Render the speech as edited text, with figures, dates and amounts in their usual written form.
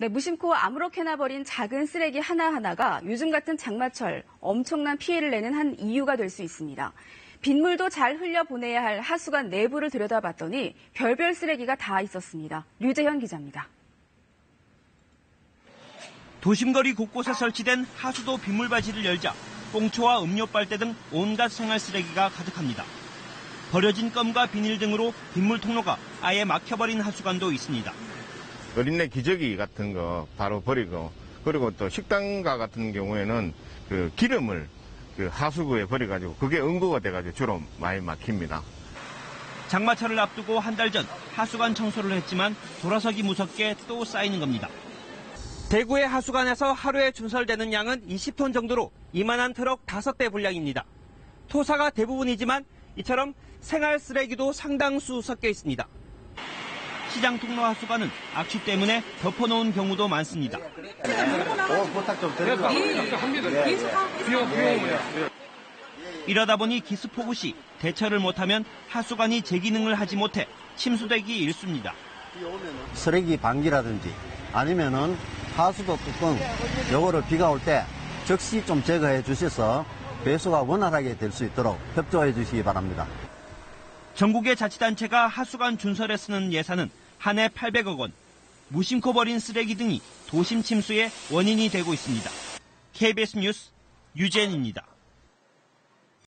네, 무심코 아무렇게나 버린 작은 쓰레기 하나하나가 요즘 같은 장마철 엄청난 피해를 내는 한 이유가 될 수 있습니다. 빗물도 잘 흘려보내야 할 하수관 내부를 들여다봤더니 별별 쓰레기가 다 있었습니다. 류재현 기자입니다. 도심거리 곳곳에 설치된 하수도 빗물바지를 열자 꽁초와 음료 빨대 등 온갖 생활 쓰레기가 가득합니다. 버려진 껌과 비닐 등으로 빗물 통로가 아예 막혀버린 하수관도 있습니다. 어린애 기저귀 같은 거 바로 버리고, 그리고 또 식당가 같은 경우에는 그 기름을 그 하수구에 버려가지고 그게 응고가 돼가지고 주로 많이 막힙니다. 장마철을 앞두고 한 달 전 하수관 청소를 했지만 돌아서기 무섭게 또 쌓이는 겁니다. 대구의 하수관에서 하루에 준설되는 양은 20톤 정도로 이만한 트럭 5대 분량입니다. 토사가 대부분이지만 이처럼 생활 쓰레기도 상당수 섞여 있습니다. 시장 통로 하수관은 악취 때문에 덮어놓은 경우도 많습니다. 부탁 좀 드릴게요. 이러다 보니 기습폭우 시 대처를 못하면 하수관이 제 기능을 하지 못해 침수되기 일쑤입니다. 쓰레기 방지라든지 아니면은 하수도 뚜껑 요거를 비가 올 때 적시 좀 제거해 주셔서 배수가 원활하게 될 수 있도록 협조해 주시기 바랍니다. 전국의 자치단체가 하수관 준설에 쓰는 예산은 한 해 800억 원. 무심코 버린 쓰레기 등이 도심 침수의 원인이 되고 있습니다. KBS 뉴스 유재현입니다.